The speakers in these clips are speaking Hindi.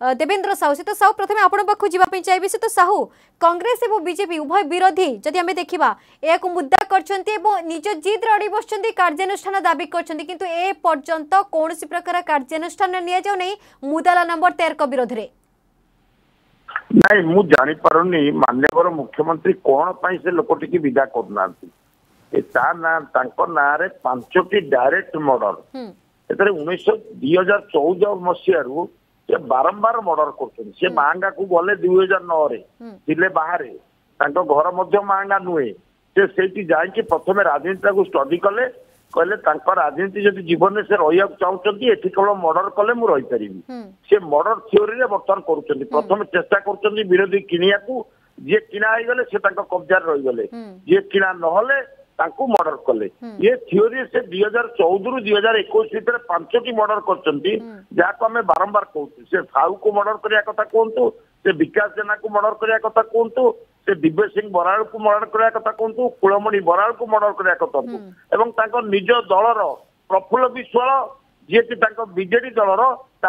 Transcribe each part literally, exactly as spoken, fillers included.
देवेंद्र साहू से तो साहू प्रथम आपण पाखु जीवाई चाहिए से तो साहू कांग्रेस और बीजेपी उभय विरोधी जदि आम देखा एक मुद्दा कर निज जिद अड़ी बस कार्यानुष्ठान दाबी करपर्यंत कौन प्रकार कार्यानुष्ठान नि मुदाला नंबर तेरह विरोध में नहीं मु जानी पारुनी माननीय मुख्यमंत्री कौन पाई से लोकटी की विदा करना ना रे पांचटी डायरेक्ट मर्डर उन्नीस दुई हजार चौदह मसीह से बारंबार मर्डर कर मांगा को गले दुई हजार नौ रे बाहर घर मांगा नुहे से जाकि प्रथम राजनीति स्टडी कले कहले राजनीति जब जीवन में से रहा चाहते ये केवल मर्डर कले मुझे रहीपरि से मर्डर थ्योरी रे बर्तमान कर प्रथम चेष्टा कर विरोधी किनिया को जी किना गले से कब्जा रहीगले जी किना नहले मर्डर कले ये थ्योरी से दुई हजार चौदह रु दुई हजार एक भर पांचटी मर्डर कर बारंबार कहूँ से साहू को मर्डर करने कथा कहतु से विकास जेना को मर्डर करने कथा कहतु से दिव्य सिंह बराड़ को मर्डर करने कथा कहतु कुलमणि बराड़ को मर्डर करने कथा एवं निज दलर प्रफुल्ल विश्वाल जी की बीजेडी दलर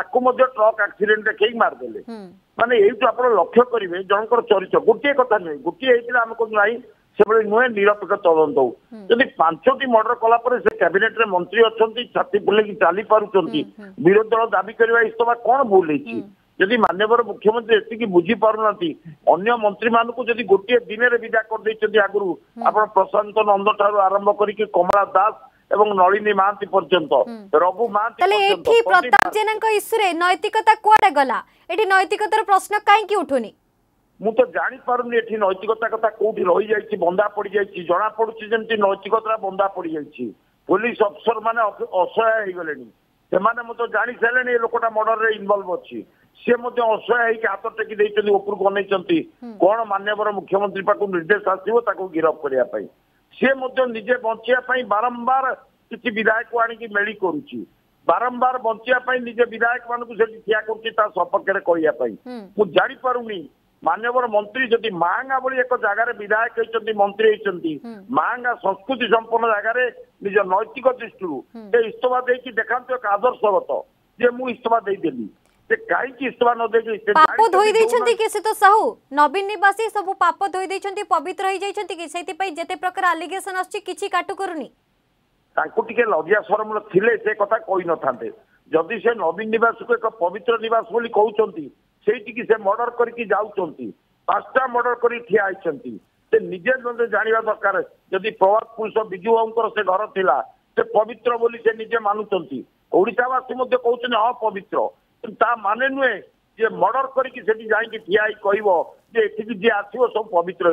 ट्रक एक्सीडेंट देखी मारदेले माने ये आप लक्ष्य करेंगे जनकर चरित्र गोटे कथा नुहे गोटे आम कहूँ से नुहे निरपेक्ष तदंत हो जदि पांचटी मर्डर कलापर से कैबिनेट रे मंत्री अच्छा छाती फुलेकी चली पार्टी विरोधी दल दाबी करवा इस्तफा कौन भूल होती जदि माननीय मुख्यमंत्री एति बुझी पारना अन्य मंत्री मान जदि गोटे दिन में विदा कर आगु आप प्रशांत नंद ठार आरंभ करके कमला दास एवं नलिनी महांती पर्यंत रघु महांती प्रताप जेना इश्यू नैतिकता कुआडे गला एठी नैतिकतार प्रश्न कहीं उठुनी मु तो जानी पारुनी एठी नैतिकता कथा कोठी रही जाइछि बंदा पड़ी जाइछि जना पड़ुछि जेंति नैतिकता बंदा पड़ी जाइछि पुलिस अफसर माने असहाय हो गलेनी से माने मु तो जानी सारे ये लोकटा मर्डर रे इन्वॉल्व अछि से मध्य असहाय होइके हाथ टेकी दैछन्ती ऊपर को अनैछन्ती कोन माननीय मुख्यमंत्री पाकु निर्देश आसीबो ताकु गिरफ करिया पई से मध्य निजे बंचिया पई बारंबार किछि विधायक को आनी मेली करूछि बारंबार बंचिया पई निजे विधायक मानकु सेठी ठिया करूछि ता संपर्क रे करिया पई मु जानि पारुनी माननीय मंत्री जदि मांगा बोली एक जगार विधायक होती मंत्री होती मांगा संस्कृति संपन्न जगार निज नैतिक दृष्टि इस्तफा देकी देखा एक आदर्शगत जे मु इस्तफा देदेली से कहीं इस्तफा न दे पाप धोई देछंती कि से तो साहू नवीन निवासी सब पाप धोई देछंती पवित्र होई जाइछंती कि सेति पई जेते प्रकार एलिगेशन आछि किछि काटु करूनी तांको टिके लज्जा शरम थिले से कथा कहि न थांते जदि से नवीन निवास को एक पवित्र निवास बोली कहउचंती से से मर्डर करके जाऊँगी पांचटा मर्डर कर ठिया से निजे जानवा दरकार जदि प्रभात पुरुष विजु बाबू से घर थिला से पवित्र बोली से निजे मानुंट ओडावासी कहते हाँ पवित्र ता माने नुहे जे मर्डर करके जाकि ठिया कहे जी आसो सब पवित्र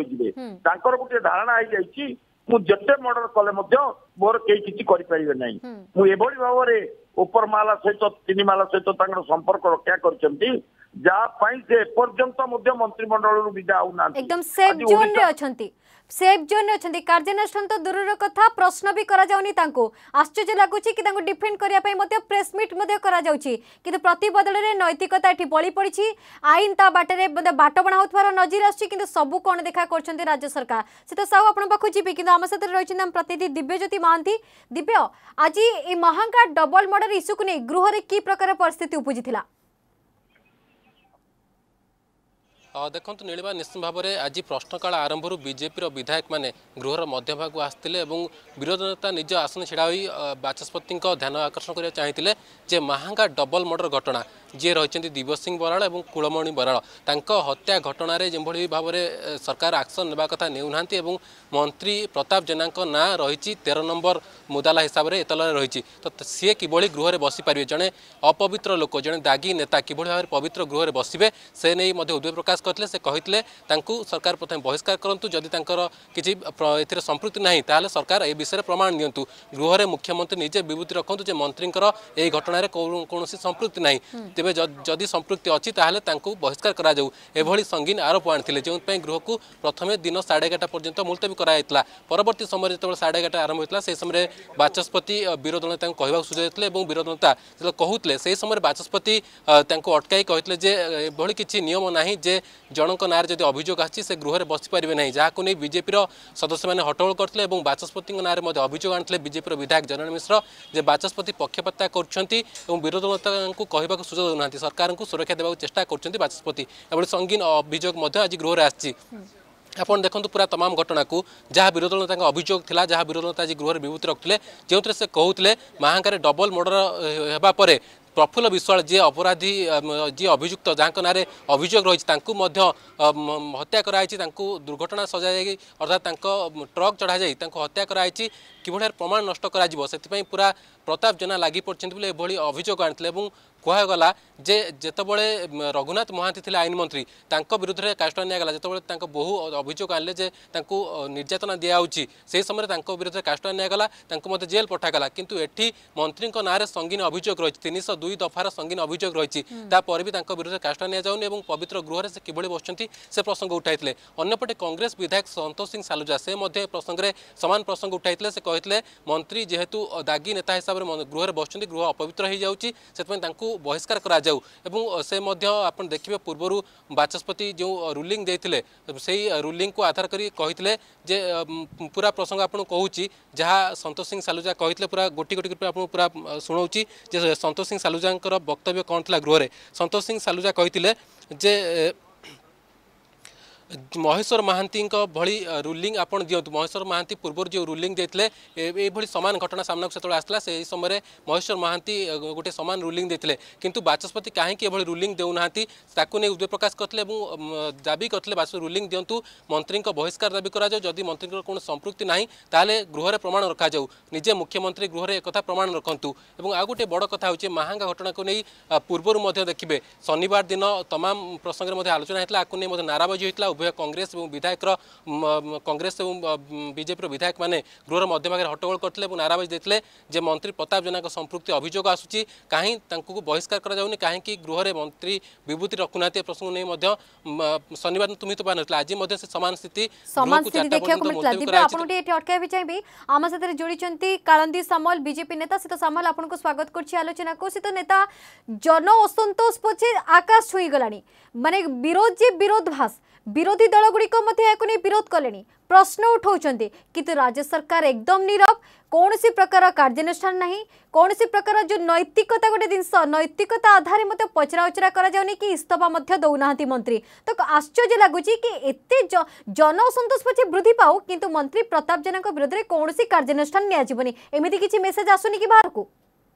हो गोटे धारणा हो जाए मुझे मर्डर कले मोर कई किसी करें ना मुझे भाव में ऊपर माला सहित तीन माला सहित संपर्क रक्षा कर जहाँ से पर्यंत मंत्रिमंडल विदा होना एकदम सेफ जोन रे अछंती सेफ जोन रे अछंती कार्यानुष्ठान तो दूर कथा प्रश्न भी करा जाउनी तांको आश्चर्य लागुची कि तांको डिफेंड करिया पई मते प्रेस मीट मते करा जाउची किंतु प्रति बदल रे नैतिकता एठी बळी पड़िची आईन ता बाटे रे बाट बणा होतवार नजर आछी किंतु सबु कोन देखा करछंती राज्य सरकार से तो साउ आपण पाखु जीबी किंतु हम साथे रहिछन हम प्रतिनिधि दिव्यज्योति महांती दिव्य आज ए महंगा डबल मर्डर इश्यू को नै गृह रे की प्रकार परिस्थिति उपजिथिला देखो नीलिमा निश्चित भाव में आज प्रश्नकाल आरंभ बीजेपी विधायक मैंने गृहर मध्य भाग आसते विरोधी नेता निज आसन छिड़ा बाचस्पति ध्यान आकर्षण करने चाहिए जे महंगा डबल मर्डर घटना जी रही दिव्य सिंह बराड़ और कुलमणि बराड़ हत्या घटना जो भाव में सरकार एक्शन नेबा कथा नेउना मंत्री प्रताप जेना ना रही तेरह नंबर मुदाला हिसाब से एतल रही तो सी कि गृह बसी पारे जड़े अपवित्र लोक जड़े दागी नेता कि भाव में पवित्र गृह बसवे से नहीं उद्वेग प्रकाश करते से कहते सरकार प्रथम बहिष्कार करूँ जदि किसी ए संपृक्ति ना ताल सरकार ए विषय प्रमाण दिंतु गृह में मुख्यमंत्री निजे विभूति रखु जे मंत्री यही घटना कौन संपृक्ति ना तेज जदि संपृक्ति अच्छी ताहले बहिष्कार करा जाऊ एभली संगीन आरोप आनी जो गृह को प्रथम दिन साढ़े एगारटा पर्यंत मुलतवी कराइला परवर्ती समय जो साढ़े एगारटा आरंभ होता से समय बाचस्पति विरोधी नेता कहवा सुझाई और विरोधी नेता जो कहते से समय बाचस्पति अटकाई कहते एभली किसी नियम ना जे जनक नार जब अभियोग आसी से गृह में बसी पारे ना जहाँ नहीं बीजेपी सदस्य मैंने हट्टगोल करते बाचस्पति नार अभियोग आनी बीजेपी विधायक जननी मिश्र जे बाचस्पति पक्षपाता कर विरोधी नेता कहवा सुझाव देना सरकार को सुरक्षा देवा चेष्टा कर बाचस्पति एभली संगीन अभियोग आज गृह में आसी आप देखो पूरा तमाम घटना को जहाँ विरोधी दल अभियोग था जहाँ विरोधी दल आज गृह विभूति रखुले जो से कहते महांगार डबल मर्डर होगापर प्रफुल्ल विश्वाल जी अपराधी जी अभियुक्त जहाँ ना अभियोग रही हत्या कराई दुर्घटना सजाई अर्थात ट्रक चढ़ा जाई हत्या कराई कि प्रमाण नष्ट कर पूरा प्रताप जेना लगी पड़ते एभली अभियोग आनी कहगला जे जेतबळे रघुनाथ महांती थे आईन मंत्री तांको विरुद्ध में काष्टा निगला जो बहु अभियोग आने जे तांको निर्यातना दिखाई से समय तांको विरुद्ध में काष्टा निगला जेल पठागला किंतु एठी मंत्री ना संगीन अभियोग रही तीन सौ दुई दफार संगीन अभियोग रही भी विरुद्ध में काष्टा नि पवित्र गृह से किभली बसुंती से प्रसंग उठाई अन्यपटे कांग्रेस विधायक संतोष सिंह सालुजा से प्रसंग में सामान प्रसंग उठाई से कहते मंत्री जेहेतु दागी नेता हिसाब से गृह में बसुंती गृह अपवित्र हो जाऊँगी बहिष्कार करा जाऊ एवं से आप देखिए पूर्वर बाचस्पति जो रूलिंग देते से रूलिंग को आधार करी कहते जे पूरा प्रसंग आपको कहूँ जहाँ संतोष सिंह सालुजा कहते पूरा गोटी गोटी कर आपको पूरा शुणाऊँगी जे संतोष सिंह सालुजा वक्तव्य कौन था गृह में संतोष सिंह सालुजा कहते जे महेश्वर महांती भली रूलिंग आपन दिंतु महेश्वर महांती पूर्व जो रूलिंग देते ये सामान घटना सामना को आसला से समय महेश्वर महांती गोटे सामान रूलिंग देते किंतु बाचस्पति कहीं रूलिंग देना नहीं उद्वेग प्रकाश करते दाबी करते बाचस्पति रूलिंग दिंतु मंत्री बहिष्कार दाबी करा जदि मंत्री कौन संपृक्ति ना ताले गृह में प्रमाण रखा जाऊ निजे मुख्यमंत्री गृह में एक प्रमाण रखु और आ गए बड़ कथा हूँ महांगा घटना को नहीं पूर्वर देखिए शनिवार दिन तमाम प्रसंग में आलोचना होता आपको नाराबाजी होता उभय कांग्रेस और विधायक कांग्रेस और बीजेपी विधायक माने गृह मध्य भाग हट्टगोल करते नाराबाजी देते जे मंत्री प्रताप जेना संपृक्ति अभियोग आसूची कहीं बहिष्कार करा कहीं गृह में मंत्री विभूति रखुना प्रसंग नहीं शनिवार तुम तो बाहर आज से सामान स्थिति समान स्थिति देखा अटकाई चाहिए आम साथ जोड़ी कालंदी सामल बीजेपी नेता शीत सामल आपको स्वागत कर आलोचना को शीत नेता जन असंतोष पछे आकाश छुई गलानी माने विरोध जे विरोध भाष विरोधी दल गुड़िक विरोध कले प्रश्न उठाऊँ किंतु राज्य सरकार एकदम नीरव कौन सी प्रकार कार्यानुष्ठान ना कौन सी प्रकार जो नैतिकता गोटे जिनस नैतिकता आधार मत पचरा उचरा करा कि इस्तफा दौना मंत्री तो आश्चर्य लगुच कि एत जन असंतोष पछे वृद्धि पाऊ किंतु मंत्री प्रताप जेना विरोध में कौन सी कार्यानुष्ठान नियाजिबनी एमिति किछि मेसेज आसुनी कि बाहर को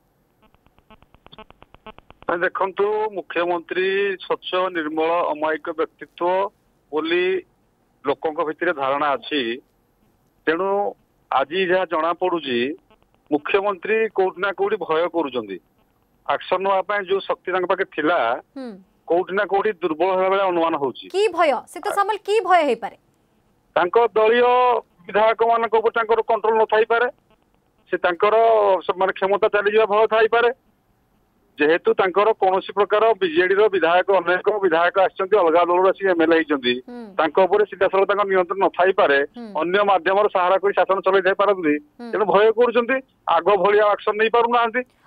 देखंतु मुख्यमंत्री स्वच्छ निर्मल अमायिक व्यक्तित्व बोली लोकों भितर धारणा अच्छी तेणु आज जहाँ जना पड़ुची मुख्यमंत्री कोटि ना कोटि भय करक्शन नापी जो शक्ति पाखे थिला कोटि ना कोटि दुर्बल होगा अनुमान होची की भय से तो सामल की भय हे पारे तांको दलीय विधायक मान कंट्रोल न थाई पारे से तांकर माने क्षमता चली जा भय थाई पारे जेहेतु तांकर कौन प्रकार बीजेडी विधायक अनेक विधायक आसछन्ती अलग दल आसी एमएलए होती सीधा साल नियंत्रण न थाई पारे अन्य माध्यम सहारा कोई शासन चलाई जाई पारନ୍ତି तेणु भय कर आग भाया एक्शन नहीं पारना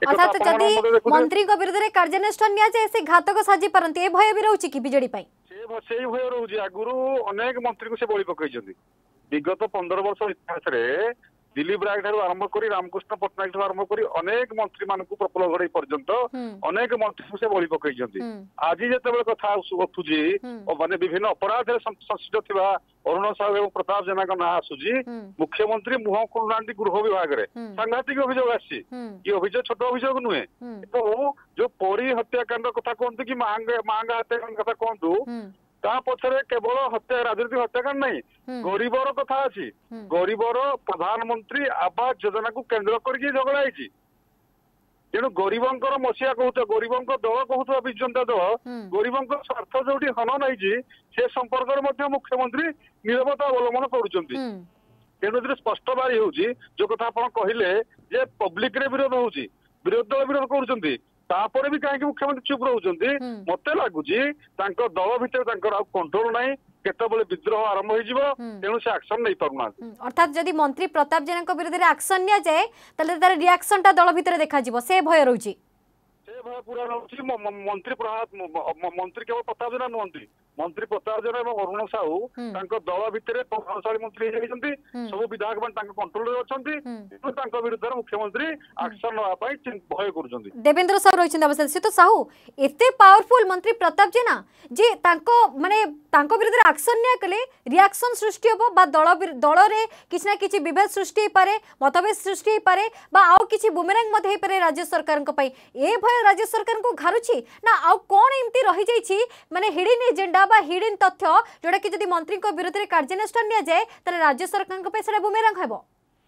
मंत्री विरोध में कार्यानुष्ठान से घातक साजी पारती ए भय भी रोचे कि बीजेडी से भय रोचे आगुरी अनेक मंत्री को से बलि पकई विगत पंद्रह वर्ष इतिहास दिलीप राय ठार आरंभ कर रामकृष्ण पट्टनायक ठार आरंभ कर अनेक मंत्री मान प्रफुल्ल गड़े पर्यंत अनेक मंत्री से बलि पकई आज जिते कथा उठुची माने विभिन्न अपराध संश्लिष्ट थी अरुण साहू और प्रताप जेना ना आसूची मुख्यमंत्री मुह खोलुना गृह विभाग में सांघातिक अभियोग आसी कि अभियोग छोट अभियोग नुहे तो जो परी हत्याकांड कथा कहतु कि मांगा हत्याकांड कथा कहतु ता पछरे केवल हत्या राजनीतिक हत्याकांड नहीं गरीबर कथा अच्छी गरीबर प्रधानमंत्री आवास योजना को केंद्र करके झगड़ा है तेणु गरीबंकर मसीहा कहते गरीबंक दल कहूଥିବା विजु जनता दल गरीबंक स्वार्थ जो हन नहीं से संपर्क में मुख्यमंत्री नीरवता अवलंबन करुँच तेणु स्पष्ट बारी हो जो कथा आप कहले जे पब्लिक रे विरोध हो विरोध दल विरोध करुँच तापर भी कहीं मुख्यमंत्री चुप रोचे मत लगुच दल भितर कंट्रोल ना केतबले विद्रोह आरंभ हो तेणु से एक्शन नहीं पारना अर्थात जदि मंत्री प्रताप जेना विरोध में एक्शन नि जाए तार रिएक्शन टा दल भितर देखा से भय रोची से भय पूरा रोची मंत्री मंत्री केवल प्रताप जेना नुहति मंत्री प्रताप जेना और अरुण साहू दल भितर प्रभावशाली मंत्री होती सब विधायक मान कंट्रोल अच्छा विरुद्ध मुख्यमंत्री एक्शन नापी भय कर देवेंद्र साहू रही अवस्था सी तो साहू एत पावरफुल मंत्री प्रताप जेना जे माने विरुद्ध एक्शन निया कले रिएक्शन सृष्टि हम बा दल दल रे किसी ना किसी विभेद सृष्टि पारे मतभेद सृष्टि पारे बा आउ किसी बुमेरांग मत पारे राज्य सरकार ए भय राज्य सरकार को घारुची ना आउ कौन एमती रही जाइछि माने हिडन एजेंडा बा हिडन तथ्य जोड़ा कि जदि मंत्री को विरुद्ध रे कार्यानुष्ठान निया जाए ताले राज्य सरकार को पैसा बुमेरांग हेबो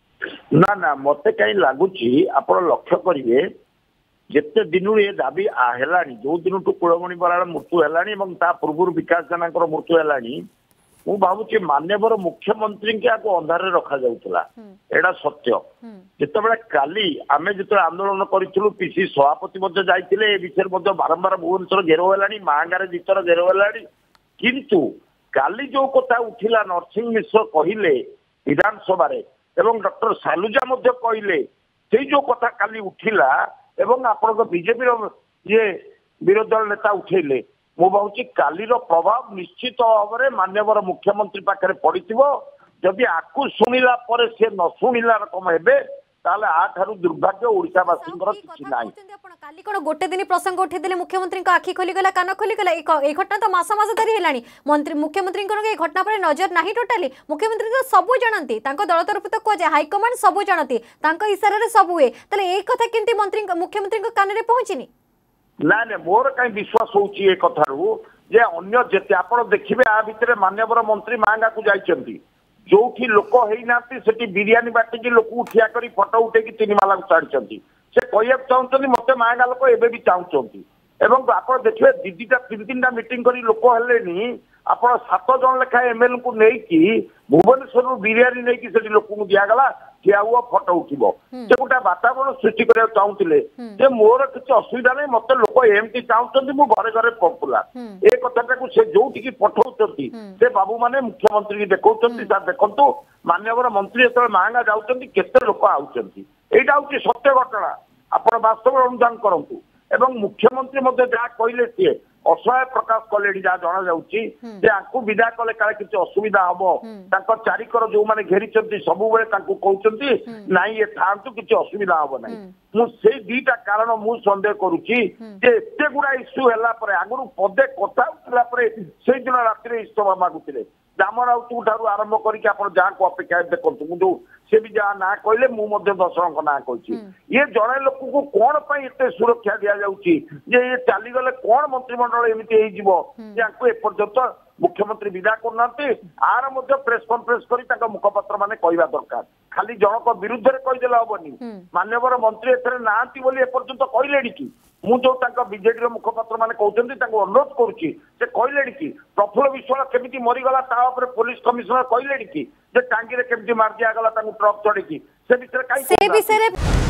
ना ना मते कहीं लगुच आपण लक्ष्य करेंगे जिते दिन ये दाबी है जो दिन टू कुलमणि बराड़ मृत्यु है पूर्व विकास जेना मृत्यु है मु भावुची मान्यवर मुख्यमंत्री के आपको अंधार रखा जाउतला एडा सत्य जिते काली आमे जिते आंदोलन करूँ पीसी सभापति जाइए ए विषय बारंबार भुवनेश्वर घेराव है महांगार जितर घेराव है किंतु काली जो कथा उठिला नरसिंह मिश्र कहले विधानसभा एवं डॉक्टर सालुजा कहले से जो कथा काली उठिला एवं आपण बीजेपी ये विरोधी दल नेता उठेले मु भावुची कालीर प्रभाव निश्चित भाव में मान्यवर मुख्यमंत्री पाखे पड़ी जदि आपको शुणिला पर से न शुणिला रकम हेबे ताले आठारु दुर्भाग्य ओडिशावासी किछि नाही काली कोन गोटे दिन प्रसंग उठेदेले मुख्यमंत्री को आखि खोली गला कान खोली गला ए घटना तो मास मास धरी हेलानी मंत्री मुख्यमंत्री को ए घटना पर नजर नाही टोटाली मुख्यमंत्री तो सबु जानती तांको दल तरफ तो को हाई कमांड सबु जानती तांको इशारा रे सबु हे तले ए कथा केंती मंत्री मुख्यमंत्री को कान रे पहुंचीनी ना ना मोर कहीं विश्वास होची ए कथारू जे अन्य जेते आपण देखिबे आ भितरे मान्यवर मंत्री मांगा को जाइचंती जोठी लोक होना से बिरियानी बाटिकी लोक उठिया कर फटो उठे तीन माला छाड़ी से कहना चाहते मत मांगा लोक एवं भी चाहते आप देखिए दीदीटा तीन तीन मीटिंग कर लोक है आप सात जन लेखाएं एमएलए को लेकिन भुवनेश्वर बिरियानी नहीं कि लोक दिगला ठिया हुआ फटो उठो से गोटे वातावरण सृष्टि करने चाहूले मोर किसी असुविधा नहीं मत लोक एमती चाहते मुझे घरे घरे पपुला ए कथाटा से जो पठाऊँ से बाबू माने मुख्यमंत्री की देखा देखु मान्यवर मंत्री जो महंगा जाऊँच केते लोक आउचंती एटा हूँ सत्य घटना आप वास्तव अनुधान करूँ एवं मुख्यमंत्री जहाँ कहले सी असहाय प्रकाश कले जहाँ जना जा विदा कले काले किसी असुविधा हम चारिकर जो मैंने घेरी सब कहते नाई ये था किसी असुविधा हम ना मुझे दीटा कारण मु सन्देह करुच्ची एत गुड़ा इश्यू है आगुरी पदे कथा उठला से दिन राति इस्तफा मागुले दाम राउत ठार आरंभ करके जहाँ को अपेक्षा देखो मुझे से भी जहाँ ना कहले मुझे दस जन ना कही ये जड़े लोक को कौन एत सुरक्षा दि जाऊँगी ये चलीगले कौन मंत्रिमंडल एमती एपर्यंत मुख्यमंत्री विदा करना आर प्रेस कॉन्फ्रेंस कर मुखपात्र माने कहवा दरकार खाली जनक विरुद्ध कहीदेले हेनी मान्यवर मंत्री एथरे नांती बोली एपर्यंत कहले कि मु जो बीजेडी मुखपात्र माने कहते अनुरोध करुच्ची से कहले कि प्रफुल्ल विश्वास केमिति मरीगला पुलिस कमिशनर कहले कि टांगी रे केमिति मार दिया गला ट्रक चढ़ी से विषय कहीं